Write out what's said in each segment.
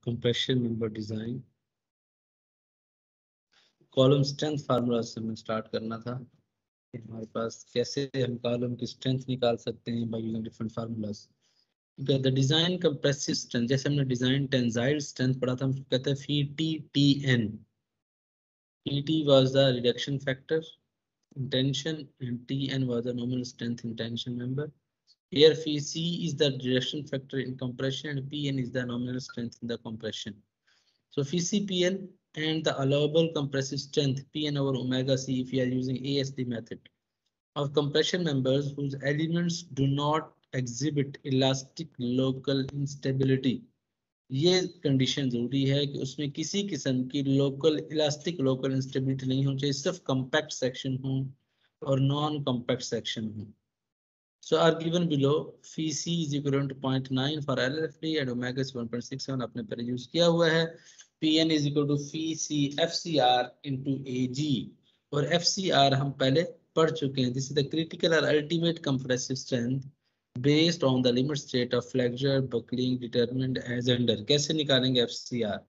Compression member design, column strength formula से हमें start करना था। हमारे पास कैसे हम कॉलम की स्ट्रेंथ निकाल सकते हैं by using different formulas. The design compressive strength, जैसे हमने डिजाइन टेंसाइल स्ट्रेंथ पढ़ा था, हम कहते हैं phi T T N. T was the reduction factor in tension and Tn was the nominal strength in tension member. Here Pc is the reduction factor in compression and Pn is the nominal strength in the compression. So Pc, Pn and the allowable compressive strength Pn over omega c if we are using ASD method of compression members whose elements do not exhibit elastic local instability. ये condition जरूरी है कि उसमें किसी किस्म की local elastic local instability नहीं होनी चाहिए, सिर्फ कॉम्पैक्ट सेक्शन हो और नॉन कॉम्पैक्ट सेक्शन हो। So are given below. Phi C is equivalent to 0.9 for LFD and omega is 1.67 आपने पहले यूज किया हुआ है। Pn is equal to Phi C FCR into AG और FCR हम पहले पढ़ चुके हैं। This is the critical or ultimate compressive strength based on the limit state of flexure buckling determined as under। कैसे निकालेंगे FCR?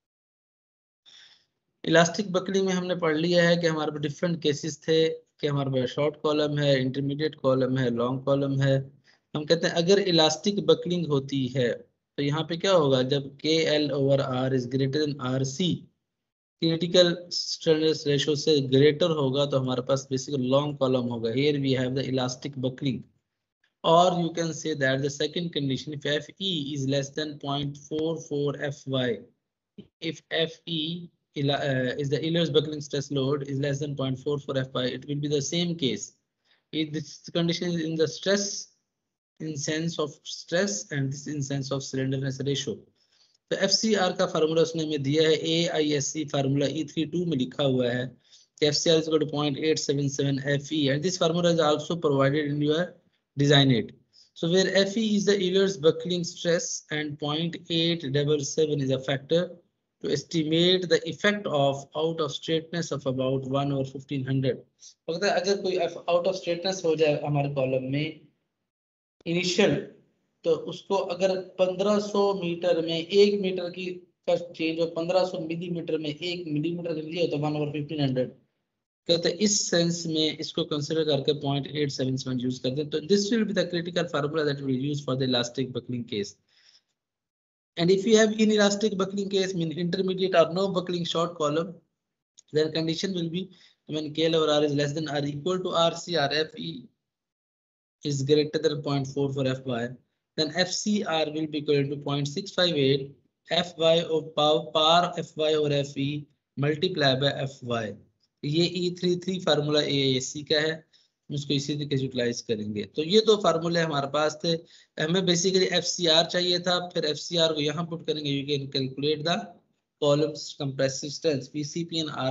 इलास्टिक बकलिंग में हमने पढ़ लिया है कि हमारे पास डिफरेंट केसेस थे कि हमारे पास शॉर्ट कॉलम है, इंटरमीडिएट कॉलम है, लॉन्ग कॉलम है। हम कहते हैं अगर इलास्टिक बकलिंग होती है तो यहाँ पे क्या होगा, जब के L over R is greater than R C, critical stress ratio से ग्रेटर होगा तो हमारे पास बेसिकली लॉन्ग कॉलम होगा। Here we have the elastic buckling. और you can say that the second condition if F E is less than 0.44 F Y, if Fe is the Euler's buckling stress load is less than 0.44 Fy, it will be the same case. If this condition is in the stress in sense of stress and this in sense of slenderness ratio. तो FCR का formula उसने हमें दिया है, AISC formula E32 में लिखा हुआ है कि FCR is equal to 0.877 Fe and this formula is also provided in your design aid. So where Fe is the Euler's buckling stress and 0.877 is a factor to estimate the effect of out of straightness of about 1 over 1500. अगर कोई out of straightness हो जाए हमारे column में initial, तो उसको अगर 1500 metre में 1 मीटर की का चेंज और 1500 मिलीमीटर में 1 मिलीमीटर लिया तो 1 over 1500 कहते हैं। इस सेंस में इसको कंसीडर करके 0.877 यूज करते हैं। तो this will be the critical formula that will use for the elastic buckling case. And if you have inelastic buckling case, mean intermediate or no buckling short column, then condition will be when KL over R is less than or equal to RC or FE is greater than 0.44 Fy, then FCR will be equal to 0.658 Fy of par Fy over Fe multiply by Fy। ये E33 formula AISC का है, उसको इसी तरीके से utilise करेंगे। तो ये दो फार्मूले हमारे पास थे। हमें बेसिकली FCR चाहिए था, फिर FCR को यहाँ पुट करेंगे। You can calculate the columns compressive strength PCPN R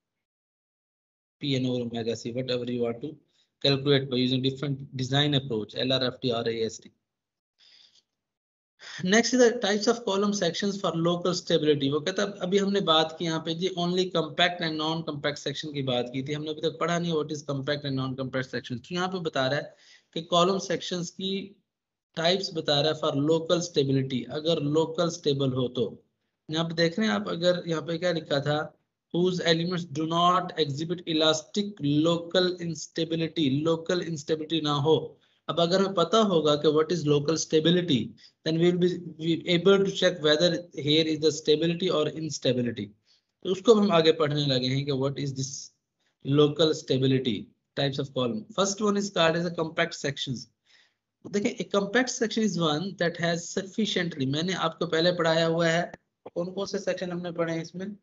Pn over omega c, whatever you want to calculate by using different design approach LRFT or ASD. Next is the types of column sections for local stability. वो कहता है अभी हमने बात की यहाँ पे जी only compact and non compact section की बात की थी, हमने अभी तक पढ़ा नहीं what is compact and non compact section. तो यहाँ पे बता रहा है कि कॉलम सेक्शंस की टाइप्स बता रहा है फॉर लोकल स्टेबिलिटी, अगर लोकल स्टेबल हो तो। यहाँ पे देख रहे हैं आप, अगर यहाँ पे क्या लिखा था, whose elements do not exhibit elastic local instability, local instability ना हो। अब अगर हमें पता होगा कि what is local stability, then we will be able to check whether here is the stability or instability। तो उसको हम आगे पढ़ने लगे हैं कि what is this local stability types of column। First one is called as a compact sections। देखिए a compact section is one that has sufficiently, मैंने आपको पहले पढ़ाया हुआ है। कौन कौन से सेक्शन हमने पढ़े हैं इसमें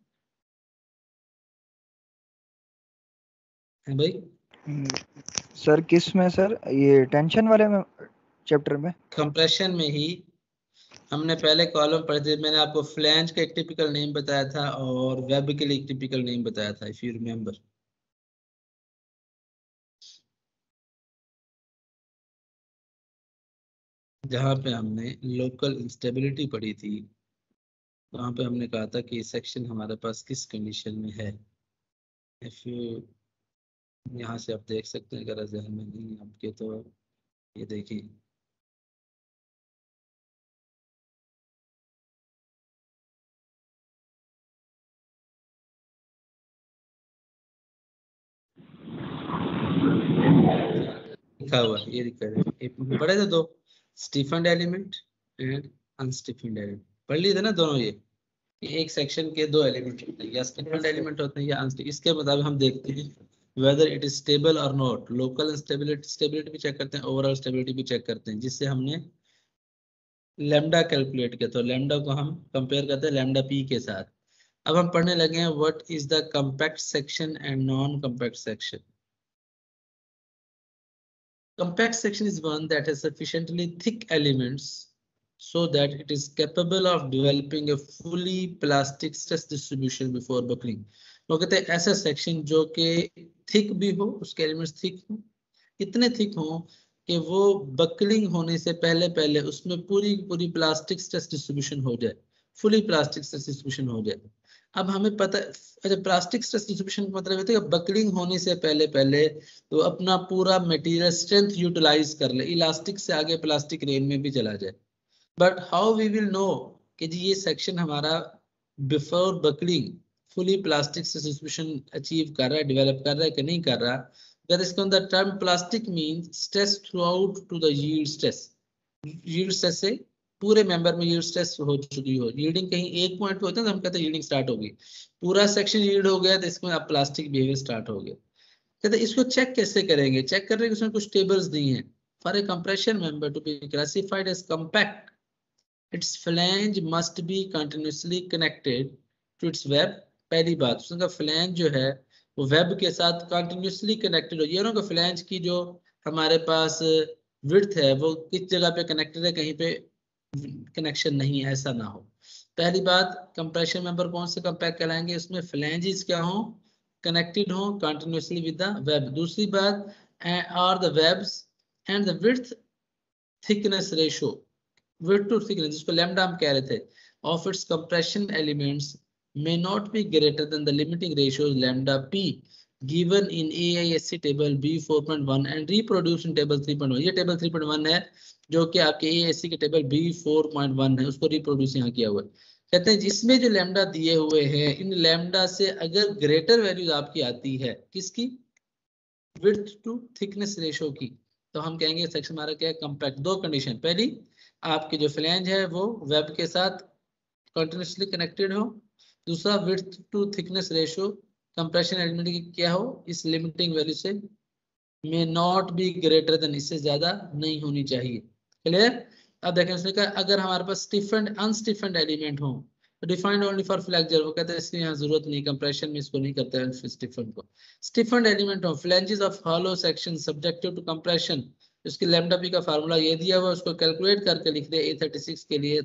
है भाई? सर किस में सर, ये टेंशन वाले में चैप्टर में? कंप्रेशन में ही हमने पहले कॉलम पढ़े थे। मैंने आपको फ्लैंज का एक टिपिकल नेम बताया था और वेब के लिए एक टिपिकल नेम बताया था, इफ यू रिमेंबर। जहाँ पे हमने लोकल इंस्टेबिलिटी पढ़ी थी, वहाँ पे हमने कहा था कि सेक्शन हमारे पास किस कंडीशन में है। इफ यू यहाँ से आप देख सकते हैं, अगर जहन में नहीं आपके तो ये देखिए लिखा हुआ है, ये लिखा है, पढ़े थे दो, stiffened element and unstiffened element, पढ़ लिए थे ना दोनों। ये एक सेक्शन के दो एलिमेंट होते हैं, या स्टीफन्ड एलिमेंट होते हैं या अनस्टीफन्ड। इसके मुताबिक हम देखते हैं whether it is stable or not, local stability भी चेक करते हैं, ओवरऑल स्टेबिलिटी भी चेक करते हैं, जिससे हमने लैम्डा कैलकुलेट किया। तो लैम्डा को हम कंपेयर करते हैं लैम्डा पी के साथ। अब हम पढ़ने लगे हैं what is the compact section and non compact section. Compact section is one that has sufficiently thick elements so that it is capable of developing a fully plastic stress distribution before buckling. वो कहते हैं ऐसा section जो कि thick भी हो, उसके elements thick हो, इतने थिक हो कि वो बकलिंग होने से पहले उसमें पूरी प्लास्टिक स्ट्रेस डिस्ट्रीब्यूशन हो जाए, फुली प्लास्टिक स्ट्रेस डिस्ट्रीब्यूशन हो जाए। अब हमें पता, अच्छा प्लास्टिक स्ट्रेस डिस्ट्रीब्यूशन का मतलब होता है कि बकलिंग होने से पहले तो अपना पूरा मटेरियल स्ट्रेंथ यूटिलाइज कर ले, इलास्टिक से आगे प्लास्टिक रेंज में भी चला जाए। But how we will know कि जी ये सेक्शन हमारा before buckling fully plastic stress distribution achieve कर रहा है, डेवलप कर रहा है कि नहीं कर रहा। That is the term plastic means stress throughout to the yield stress. Yield stress से पूरे मेंबर में यील्ड स्ट्रेस हो चुकी हो, यील्डिंग कहीं एक पॉइंट पे होता है तो हम कहते हैं यील्डिंग स्टार्ट होगी, पूरा सेक्शन यील्ड हो गया तो इसमें अब प्लास्टिक बिहेवियर स्टार्ट हो गया। कहते हैं इसको चेक कैसे करेंगे, चेक करने के उसमें कुछ टेबल्स दी हैं। For a compression member to be classified as compact, its flange must be continuously connected to its web. पहली बात उसका फ्लैंज जो है वो वेब के साथ कंटिन्यूअसली कनेक्टेड हो, ये ना कि फ्लैंज की जो हमारे पास विड्थ है वो किस जगह पे कनेक्टेड है, कहीं पे कनेक्शन नहीं है, ऐसा ना हो। पहली बात, कंप्रेशन मेंबर कौन से कंपैक्ट कहलाएंगे, उसमें फ्लैंजेस क्या हो, कनेक्टेड हो कंटिन्यूअसली विद द वेब। दूसरी बात, are the webs and the width thickness ratio, width to thickness जिसको लैम्डा हम कह रहे थे, of its compression elements may not be greater than the limiting ratios lambda p given in AISC table B4.1 and reproduced in table 3.1। ये table 3.1 है जो कि आपके AISC के टेबल B4.1 है, उसको रिप्रोड्यूस यहाँ किया हुआ है। कहते हैं जिसमें जो लैम्डा दिए हुए हैं, इन लैम्डा से अगर ग्रेटर वैल्यूज आपकी आती है, किसकी, विड्थ टू थिकनेस रेशियो की, तो हम कहेंगे सेक्शन हमारा क्या है, कंपैक्ट। दो कंडीशन, पहली आपके जो फ्लैंज है वो वेब के साथ कंटिन्यूअसली कनेक्टेड हो, दूसरा width to thickness ratio compression element की क्या हो, इस लिमिटिंग वैल्यू से may not be greater than, इससे ज्यादा नहीं होनी चाहिए। क्लियर। अब देखें उसने कहा अगर हमारे पास स्टिफेंड अनस्टिफेंड एलिमेंट हो तो डिफाइंड ओनली फॉर फ्लेक्चर, वो कहते हैं इसकी यहाँ जरूरत नहीं, कंप्रेशन में इसको नहीं करते हैं स्टिफेंड को। स्टिफेंड एलिमेंट हो, flanges of hollow section subjective to compression, उसकी लैम्डा पी का फार्मूला ये दिया हुआ, उसको कैलकुलेट करके लिख दे A36 के लिए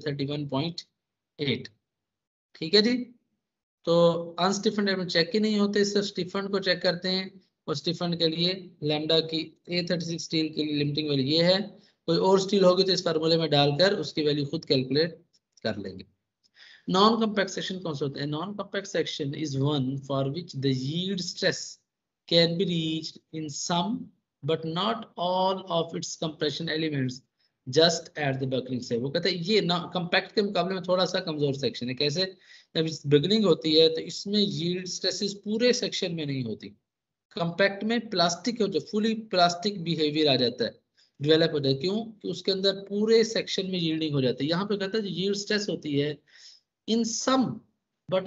31.8। ठीक है जी। तो अनस्टिफेंड एलिमेंट चेक ही नहीं होते, सिर्फ स्टिफेंड को चेक करते हैं, और स्टिफेंड के लिए लैम्डा की A36 स्टील के लिए लिमिटिंग वैल्यू ये है, कोई और स्टील होगी तो इस फार्मूले में डालकर उसकी वैल्यू खुद कैलकुलेट कर लेंगे। नॉन कंपैक्ट सेक्शन कौन सा होता है, non compact section is one for which the yield stress can be reached in some but not all of its compression elements just at the buckling से। वो कहते हैं ये ना कंपैक्ट के मुकाबले में थोड़ा सा कमजोर सेक्शन है। कैसे, जब बकलिंग होती है तो इसमें यील्ड स्ट्रेसेस पूरे सेक्शन में नहीं होती, कंपैक्ट में प्लास्टिक हो जो फुली प्लास्टिक बिहेवियर आ जाता है, डेवलप हो जाता है। क्यों कि उसके अंदर पूरे सेक्शन में यील्डिंग हो जाती है। यहाँ पे कहता है यील्ड स्ट्रेस होती है in some but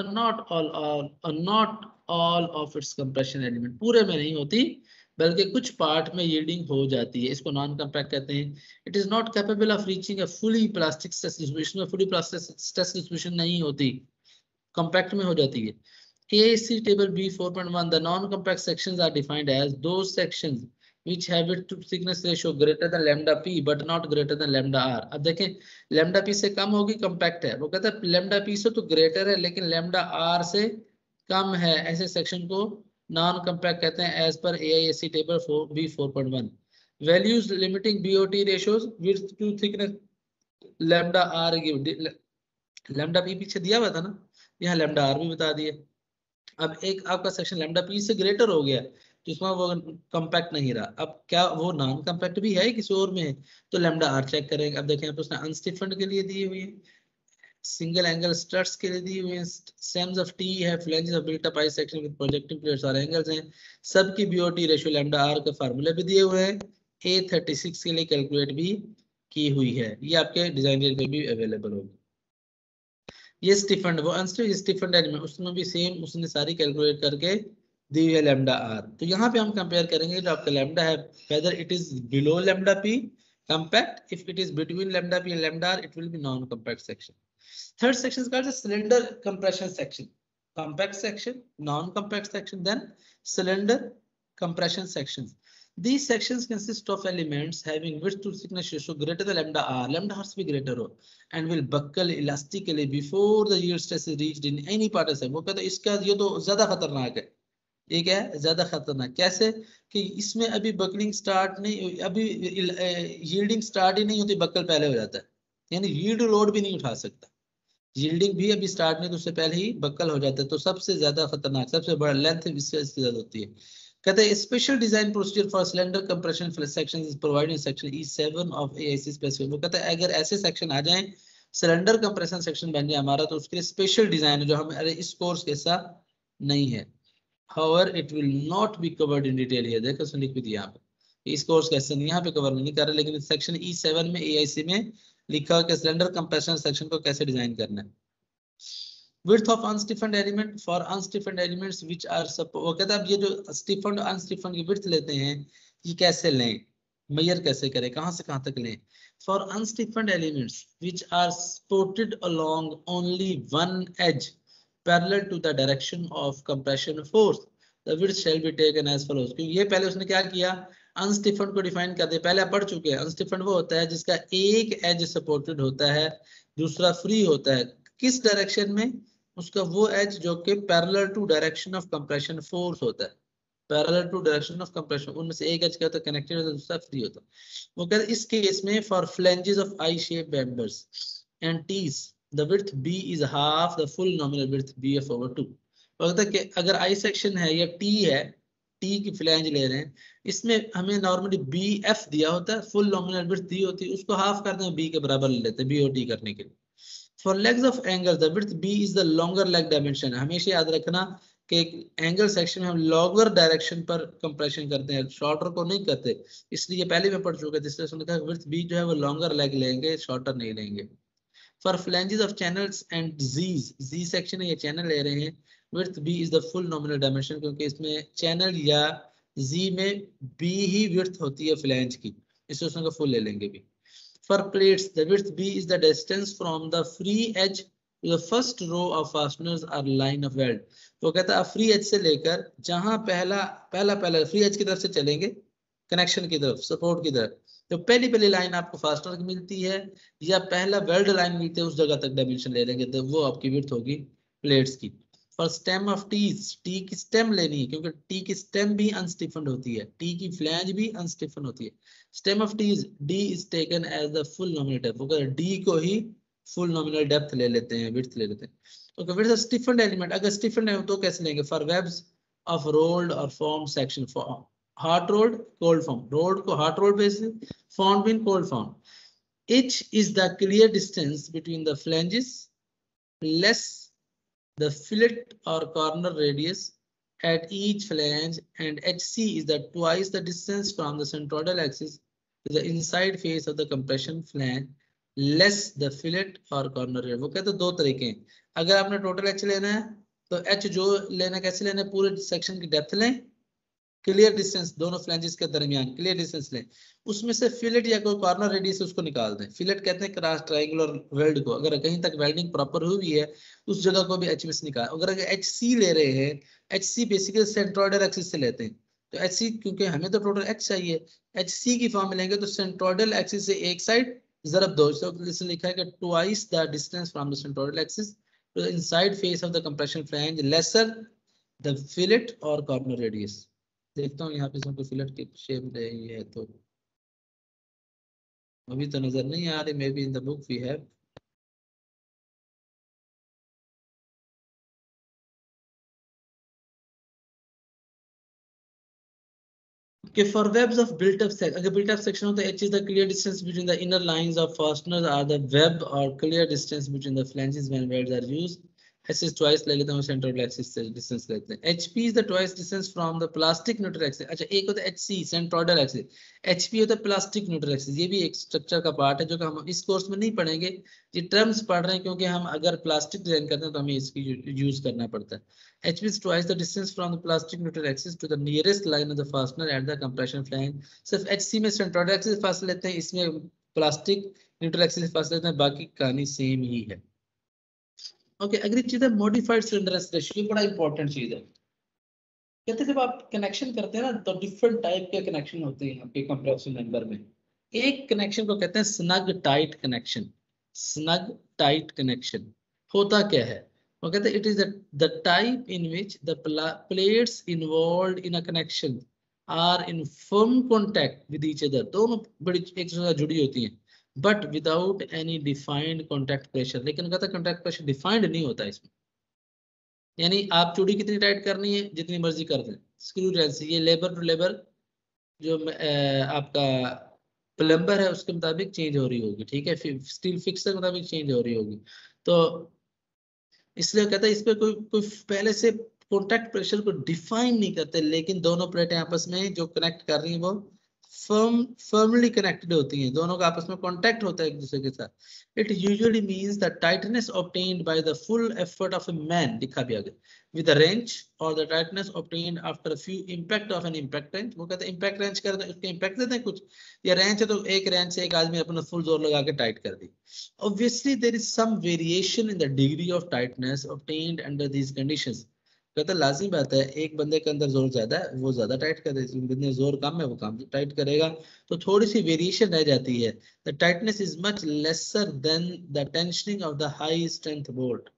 not all of its compression element, पूरे में नहीं होती बल्कि कुछ पार्ट में यील्डिंग हो जाती है, इसको नॉन कंपैक्ट कहते हैं। It is not capable of reaching a fully plastic stress distribution, में फुली प्लास्टिक स्ट्रेस डिस्ट्रीब्यूशन नहीं होती, कंपैक्ट में हो जाती है। AISC table B4.1, the non-compact sections are defined as those sections which have width to thickness ratio greater than lambda p but not greater than lambda r। अब देखें lambda p से कम होगी कंपैक्ट है, वो कहता है lambda p से तो ग्रेटर है लेकिन lambda r से कम है, ऐसे सेक्शन को नॉन कंपैक्ट कहते हैं एज पर AISC table B4.1। Values limiting BOT ratios width to thickness lambda r give, lambda p पीछे दिया हुआ था ना, यहाँ lambda r भी बता दिए। अब एक आपका सेक्शन लैम्डा पी से ग्रेटर हो गया तो इसमें वो कंपैक्ट नहीं रहा, अब क्या वो नॉन कंपैक्ट भी है किसी और में है, तो लैम्डा आर चेक करेंगे। अब देखें आप उसने अनस्टिफेंड के लिए दी हुई है, सिंगल एंगल स्ट्रट्स के लिए दी हुई है, सेम्स ऑफ टी है, flanges of built up I section with projecting plates और एंगल्स हैं, सबकी बीओटी रेशियो लैम्डा आर के फार्मूले भी दिए हुए हैं, A36 के लिए कैलकुलेट भी की हुई है, ये आपके डिजाइन रेट पे भी अवेलेबल होगी। ये स्टीफन, वो स्टीफन एलिमेंट उसमें भी सेम उसने सारी कैलकुलेट करके दी हुई है लैम्डा आर। तो यहाँ पे हम कंपेयर करेंगे जो आपका लैम्डा है, whether it is below lambda p compact, if it is between lambda p and lambda r, it will be non-compact section. Third section is called the cylinder compression section. Compact section, non-compact section, then cylinder compression sections. These sections consist of elements having width to thickness ratio greater than lambda r, lambda r से भी greater हो, and will buckle elastically before the yield stress is reached in any part of the. वो कहता है इसका ये तो ज्यादा खतरनाक है, ये क्या है ज्यादा खतरनाक, कैसे कि इसमें अभी बकलिंग स्टार्ट नहीं, अभी यील्डिंग स्टार्ट ही नहीं होती, बकल पहले हो जाता है, यानी यील्ड लोड भी नहीं उठा सकता, यील्डिंग भी अभी स्टार्ट नहीं तो उससे पहले ही बकल हो जाता है। तो सबसे ज्यादा खतरनाक, सबसे बड़ा लेंथ इससे ज्यादा होती है। कहते हैं special design procedure for slender compression section is provided in section E7 of AIC specific. वो कहता है अगर ऐसे सेक्शन आ जाएं, सिलेंडर कंप्रेशन सेक्शन बन जाए हमारा, तो उसके लिए स्पेशल डिजाइन है जो हमारे इस कोर्स के साथ नहीं है। However, it will not be covered in detail here. देखो उसने लिख भी दिया यहाँ पे, इस कोर्स कैसे नहीं यहाँ पे कवर नहीं कर रहे, लेकिन सेक्शन E7 में AIC में लिखा हुआ कि सिलेंडर कंप्रेशन सेक्शन को कैसे डिजाइन करना है। Width of unstiffened element for unstiffened elements which are वो कहता है अब ये जो स्टिफन्ड अनस्टिफन्ड की width लेते हैं ये कैसे लें, मेजर कैसे करें, कहाँ से कहाँ तक लें। For unstiffened elements which are supported along only one edge parallel to the direction of compression force, the width shall be taken as follows। क्योंकि ये पहले उसने क्या किया, अनस्टिफन्ड को डिफाइन कर दिया, पहले आप पढ़ चुके हैं। अनस्टिफन्ड वो होता है जिसका एक एज सपोर्टेड होता है, दूसरा फ्री होता है, किस डायरेक्शन में, उसका वो एज जो कि parallel to direction of compression force होता है, parallel to direction of compression, उनमें से एक एज क्या होता है कनेक्टेड होता है, दूसरा फ्री होता है। वो कहते हैं इस केस में for flanges of I shape members and tees the width B is half the full nominal width BF/2। कहता है कि अगर आई सेक्शन है या T है, T की फ्लैंज ले रहे हैं, इसमें हमें नॉर्मली BF दिया होता है, फुल नॉमिनल विड्थ दी होती है, उसको हाफ करते हैं B के बराबर ले लेते हैं BOT करने के लिए। For legs of angles, the width B is the longer leg dimension। हमेशा याद रखना कि एंगल सेक्शन में हम लॉन्गर डायरेक्शन पर कंप्रेशन करते हैं, शॉर्टर को नहीं करते, इसलिए पहले मैं पढ़ चुका था, इसलिए उसने कहा विड्थ B जो है वो लॉन्गर लेग लेंगे, शॉर्टर नहीं लेंगे। For flanges of channels and Z's, Z section है, ये चैनल ले रहे हैं, width B is the full nominal dimension, क्योंकि इसमें चैनल या Z में B ही width होती है फ्लैंज की, इससे उसका फुल ले लेंगे भी। For plates, the width B is the distance from the free edge to the first row of fasteners or line of weld। तो कहता है आप फ्री एज से लेकर जहां पहला फ्री एज की तरफ से चलेंगे, कनेक्शन की तरफ, सपोर्ट की तरफ, तो पहली लाइन आपको फास्टनर की मिलती है या पहला वेल्ड लाइन मिलती है, उस जगह तक डायमेंशन ले लेंगे, तो वो आपकी विड्थ होगी प्लेट्स की। For stem of tees, T की स्टेम लेनी है, क्योंकि टी की स्टेम भी अनस्टिफन्ड होती है, टी की फ्लैंज भी अनस्टिफन्ड होती है। Stem of tees D is taken as the full nominal depth, वो डी को ही फुल नॉमिनल डेप्थ ले लेते हैं, विड्थ ले लेते हैं। Okay, width of stiffened element, अगर स्टिफन्ड है तो कैसे लेंगे, फॉर वेब्स ऑफ रोल्ड और form section, for hot rolled, cold form, rolled को hot rolled basis, formed in cold form, H is the clear distance between the flanges less the fillet or corner radius at each flange, and HC is the twice the distance from the centroidal axis to the inside face of the compression flange less the fillet or corner radius। वो कहते हैं दो तरीके हैं, अगर आपने total H लेना है तो H जो लेना कैसे लेना है, पूरे सेक्शन की डेप्थ लें, क्लियर डिस्टेंस दोनों फ्लैंजेस के दरमियान क्लियर डिस्टेंस लें, उसमें से फिलेट या कोई कॉर्नर रेडियस उसको निकाल दें। फिलेट कहते हैं क्रॉस ट्रायंगुलर वेल्ड को, अगर कहीं तक वेल्डिंग प्रॉपर हुई है उस जगह को भी एच में से निकाल। अगर HC ले रहे हैं, HC बेसिकली सेंट्रोइडल एक्सिस से लेते हैं, तो HC क्योंकि हमें तो टोटल H चाहिए, HC की फॉर्म में लेंगे तो सेंट्रोइडल एक्सिस से एक साइड जरब दो, इसमें लिखा है कि twice the distance from the centroidal axis to the inside face of the compression flange lesser the fillet और कॉर्नर रेडियस। देखता हूँ यहाँ पे इसमें कोई फिलेट की शेप रही है तो अभी तो नजर नहीं आ रही, may be in the book we have. Okay, for webs of built-up section, अगर built-up section होता है, H is the clear distance between the inner lines of fasteners, are the web or clear distance between the flanges when welds are used, axis twice ले लेता हूँ, central axis से distance लेते हैं। HP is the twice distance from the plastic neutral axis. अच्छा, एक होता है HC सेंट्रोइडल एक्सिस, HP होता है प्लास्टिक न्यूट्रल एक्सिस। ये भी एक स्ट्रक्चर का पार्ट है जो कि हम इस कोर्स में नहीं पढ़ेंगे, ये टर्म्स पढ़ रहे हैं क्योंकि हम अगर प्लास्टिक डिजाइन करते हैं तो हमें इसकी यूज करना पड़ता है। HP is twice the distance from the plastic neutral axis to the nearest line of the fastener at the compression flange। सिर्फ HC में सेंट्रोइडल एक्सिस फासले लेते हैं, इसमें प्लास्टिक न्यूट्रल एक्सिस फासले लेते हैं, बाकी कहानी सेम ही है। ओके, अगली चीज है मॉडिफाइड सिलेंडर रेशियो, बड़ा इंपॉर्टेंट चीज है। कहते हैं जब आप कनेक्शन करते हैं ना तो डिफरेंट टाइप के कनेक्शन होते हैं आपके कंप्रेशन मेंबर में। एक कनेक्शन को कहते हैं snug tight connection. Snug tight connection होता क्या है? वो कहते हैं it is the type in which the plates involved in a connection are in firm contact with each other. दोनों बड़ी एक दूसरे से जुड़ी होती हैं but without any defined contact pressure. लेकिन कहता है कॉन्टैक्ट प्रेशर डिफाइंड नहीं होता इसमें, यानी आप चूड़ी कितनी टाइट करनी है जितनी मर्जी कर दें। स्क्रू रेंच ये लेबर टू लेबर जो आपका प्लम्बर है उसके मुताबिक चेंज हो रही होगी, ठीक है, स्टील फिक्सर के मुताबिक चेंज हो रही होगी। तो इसलिए कहता है इस पे कोई कोई पहले से कॉन्टैक्ट प्रेशर को डिफाइन नहीं करते, लेकिन दोनों प्लेटें आपस में जो कनेक्ट कर रही हैं वो फर्मली कनेक्टेड होती हैं, दोनों का आपस में कांटेक्ट होता है एक दूसरे के साथ। It usually means the tightness obtained by the full effort of a man, लिखा भी आगे, विद अ रेंच और the tightness obtained after a few impact of an impact wrench. वो कहते हैं इंपैक्ट रेंच करते हैं, उसके इंपैक्ट देते हैं कुछ, या रेंच है तो एक रेंच से एक आदमी अपना फुल जोर लगा के टाइट कर दी। Obviously there is some variation in the degree of tightness obtained under these conditions. कहता है लाजिम बात है, एक बंदे के अंदर जोर ज्यादा है वो ज्यादा टाइट कर देगा, बंदे जोर कम है वो कम टाइट करेगा, तो थोड़ी सी वेरिएशन रह जाती है। The tightness is much lesser than the tensioning of the high strength bolt.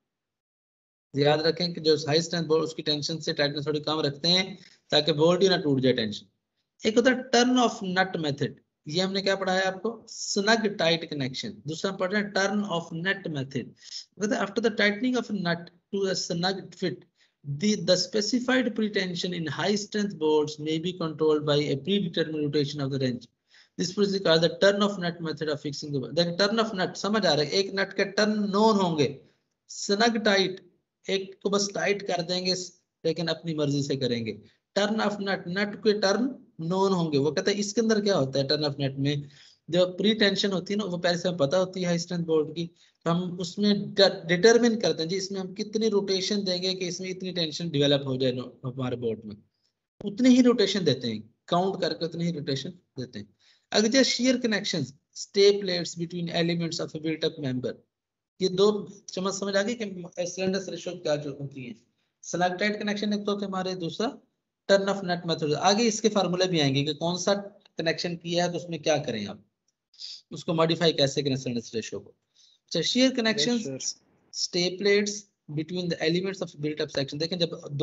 याद रखें कि जो हाई स्ट्रेंथ बोल्ट उसकी टेंशन से टाइटनेस थोड़ी कम रखते हैं ताकि बोल्ट ही ना टूट जाए टेंशन। एक होता है टर्न ऑफ नट मेथड, ये हमने क्या पढ़ा है आपको, स्नग टाइट कनेक्शन। दूसरा पढ़ रहे हैं turn of nut method. After the tightening of nut to a snug fit, the specified pretension in high strength bolts may be controlled by a predetermined rotation of the wrench. This process is called the turn of nut method of fixing the bolt. देखिए turn of nut समझ आ रहा है, एक nut के turn known होंगे, snug tight एक को बस टाइट कर देंगे लेकिन अपनी मर्जी से करेंगे। टर्न ऑफ नट, नट के टर्न नोन होंगे। वो कहता है इसके अंदर क्या होता है, टर्न ऑफ नट में जो प्री टेंशन होती है ना वो पहले से पता होती है हाई स्ट्रेंथ बोल्ट की, हम उसमें डिटरमिन करते हैं जी इसमें हम कितनी रोटेशन देंगे कि इसमें इतनी टेंशन डेवलप हो जाए हमारे बोर्ड में, उतनी ही रोटेशन देते हैं, काउंट करके उतनी ही रोटेशन देते हैं। अगर जैसे shear connections, stay plates between elements of a built up member, ये दो समझ आ गई कि सिलेंडर रेशियो क्या जो होती है। स्नग टाइट कनेक्शन एक तो हमारे, दूसरा टर्न ऑफ नट मेथड। आगे इसके फार्मूले भी आएंगे कि कौन सा कनेक्शन किया है तो उसमें क्या करें, आप उसको मॉडिफाई कैसे करें सिलेंडर रेशियो को। So shear connections, stay plates between the elements of built-up section। देखें जब दो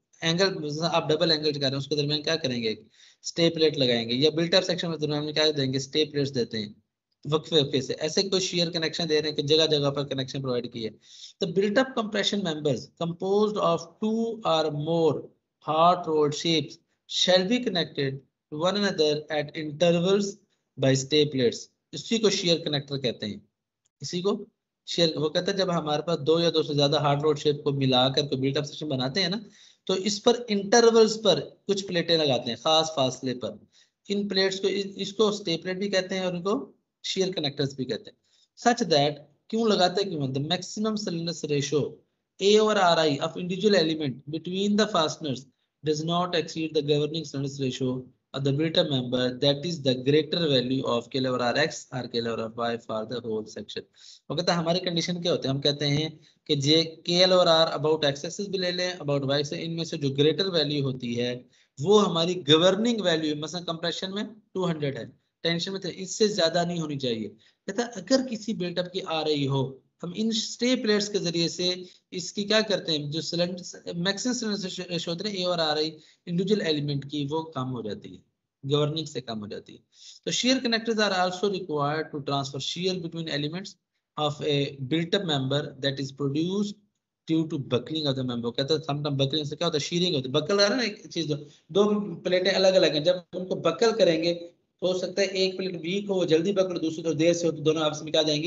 एंगल आप डबल एंगल कर रहे हैं उसके दरमियान क्या करेंगे, स्टे प्लेट लगाएंगे, या बिल्ट अप सेक्शन में दरमियान में क्या देंगे, स्टे प्लेट्स देते हैं वक्फे वक्फे से। ऐसे कोई शेयर कनेक्शन दे रहे हैं कि जगह जगह पर कनेक्शन प्रोवाइड किए। The built up compression members composed of 2 or more hot rolled shapes shall be connected to one another at intervals by stay plates। इसी को शेयर कनेक्टर कहते हैं, इसी को शेयर। वो कहता है जब हमारे पास दो या दो से ज्यादा हार्ड रोड शेप को मिलाकर कोई बिल्ट अप सेक्शन बनाते हैं ना, तो इस पर इंटरवल्स पर कुछ प्लेटें लगाते हैं खास फासले पर। इन प्लेट्स को इसको स्टे प्लेट भी कहते हैं और इनको शेयर कनेक्टर्स भी कहते हैं। सच दैट, क्यों लगाते हैं, क्यों, the maximum slender ratio A over Ri of individual element between the fasteners does not exceed the governing cylinder ratio of the built-up member, that is the greater value of K over Rx or K over Y for the whole section। वो कहता है हमारे condition क्या होते हैं, हम कहते हैं कि जे KL और R अबाउट एक्स एक्सिस भी ले लें अबाउट वाई से, इनमें से जो ग्रेटर वैल्यू होती है वो हमारी गवर्निंग वैल्यू, मसलन कंप्रेशन में 200 है, टेंशन में इससे ज्यादा नहीं होनी चाहिए। कहता है अगर किसी बिल्टअप की आ रही हो, हम इन स्टे प्लेट्स के जरिए से इसकी क्या करते हैं, जो सिलेंडर मैक्सिमम सिलेंडर रेशियो होते हैं ए और आर आई इंडिविजुअल एलिमेंट की, वो कम हो जाती है, गवर्निंग से कम हो जाती है। तो shear connectors are also required to transfer shear between elements of a built up member that is produced due to buckling of the member. कहता है समटाइम बकलिंग से क्या होता है, शीयरिंग होती है। बकल आ रहा है ना एक चीज, दो प्लेटें अलग अलग हैं, जब उनको बकल करेंगे तो हो सकता है एक प्लेट वीक हो जल्दी बकल, दूसरी तो देर से हो, तो दोनों आपस में क्या जाएंगी,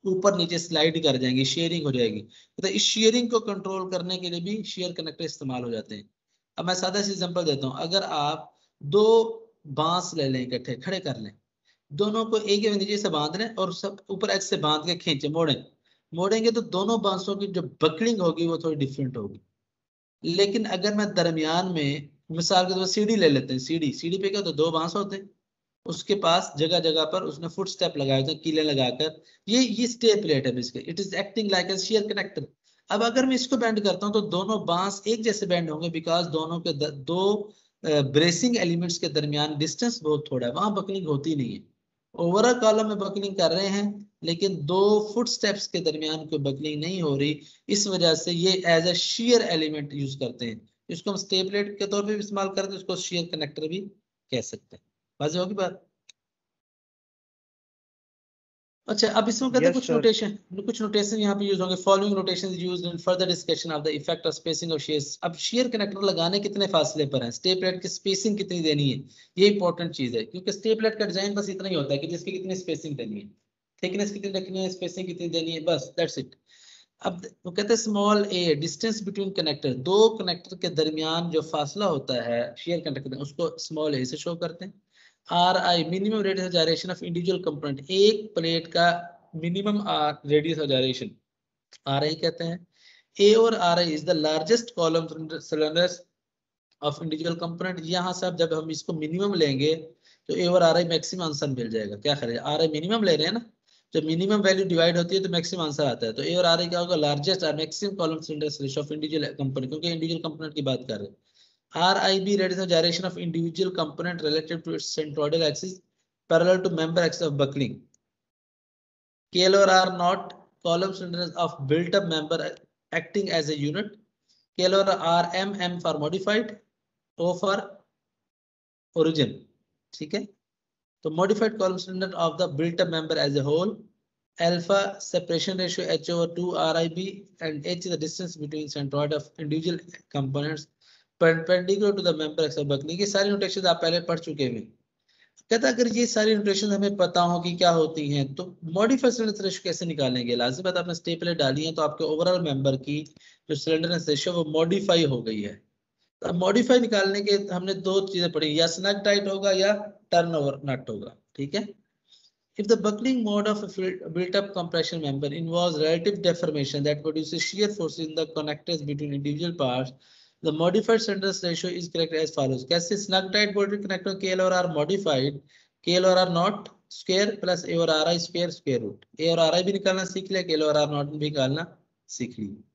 ऊपर नीचे स्लाइड कर जाएंगी, शेयरिंग हो जाएगी। तो इस शेयरिंग को कंट्रोल करने के लिए भी शेयर कनेक्टर इस्तेमाल हो जाते हैं। अब मैं सादा सी एग्जांपल देता हूँ, अगर आप दो बांस ले लें, इकट्ठे खड़े कर लें, दोनों को एक ही नीचे से बांध लें और सब ऊपर एच से बांध के खींचे, मोड़ेंगे तो दोनों बांसों की जो बकलिंग होगी वो थोड़ी डिफरेंट होगी। लेकिन अगर मैं दरमियान में मिसाल के तौर पर सीढ़ी ले लेते हैं, सीढ़ी पे क्या होता है, दो बांस होते हैं, उसके पास जगह जगह पर उसने फुट स्टेप लगाए होते हैं, कीले लगाकर, ये स्टे प्लेट है basically, it is acting like a shear connector. अब अगर मैं इसको बेंड करता हूँ तो दोनों बांस एक जैसे बेंड होंगे, बिकॉज दोनों के दो ब्रेसिंग एलिमेंट्स के दरमियान डिस्टेंस बहुत थोड़ा है, वहां बकलिंग होती नहीं है। ओवरऑल कॉलम में बकलिंग कर रहे हैं, लेकिन दो फुट स्टेप्स के दरमियान कोई बकलिंग नहीं हो रही, इस वजह से ये as a shear element use करते हैं। इसको हम स्टेपलेट के तौर पे भी इस्तेमाल करते हैं, इसको शेयर कनेक्टर भी कह सकते हैं। वाज़ेह होगी बात? अच्छा, अब इसमें कहते हैं यस कुछ सर। नोटेशन यहाँ पे यूज होंगे। Following notation used in further discussion of the effect of spacing of shears. अब शेयर कनेक्टर लगाने कितने फासले पर है, स्टेपलेट की स्पेसिंग कितनी देनी है, ये इंपॉर्टेंट चीज है, क्योंकि स्टेपलेट का डिजाइन बस इतना ही होता है कि जिसकी कितनी स्पेसिंग देनी है, थिकनेस कितनी रखनी है, स्पेसिंग कितनी देनी है, बस दैट्स इट। अब वो कहते हैं small a, distance between connector, दो कनेक्टर के दरमियान जो फासला होता है शेयर कनेक्टर, उसको स्मॉल ए से शो करते हैं। R I, minimum radius of gyration of individual component, एक प्लेट का minimum radius of gyration R I कहते हैं। ए और R I is the largest column slenderness of individual component. यहाँ से जब हम इसको मिनिमम लेंगे तो ए और आर आई मैक्सिमम आंसर मिल जाएगा। क्या करें, आर आई मिनिमम ले रहे हैं ना, जब मिनिमम वैल्यू डिवाइड होती है तो मैक्सिमम आंसर आता है। तो ए और आर आई क्या होगा, लार्जेस्ट और maximum column slenderness ratio of individual component, क्योंकि इंडिविजुअल कंपोनेंट की बात कर रहे हैं। RIB, radius of gyration of individual component relative to its centroidal axis parallel to member axis of buckling. KL or R not column cylinders of built up member acting as a unit. KL or R M for modified, O for origin. ठीक है, तो modified column cylinder of the built up member as a whole. Alpha separation ratio H over 2 RIB, and H is the distance between centroid of individual components perpendicular to the member axis of buckling। ये सारी notation आप पहले पढ़ चुके हैं। कहता अगर ये सारी नोटेशन हमें पता हो कि क्या होती हैं तो मॉडिफाइड सिलेंडर रेशियो कैसे निकालेंगे। लाजिम बात, आपने स्टेपलेट डाली है तो आपके ओवरऑल मेंबर की जो सिलेंडर रेशियो वो मॉडिफाई हो गई है। तो मॉडिफाई निकालने के हमने दो चीजें पढ़ी, या स्नग टाइट होगा या टर्नओवर नट होगा। ठीक है, if the buckling mode of a built-up compression member involves relative deformation that produces shear forces in the connectors between individual parts, the modified cylinders ratio is correct as follows। कैसे, snug tight bolted connector KL और R modified, KL और R not square plus A और RI square square root। A और RI भी निकालना सीख लिया, KL और R not भी निकालना सीख लिया।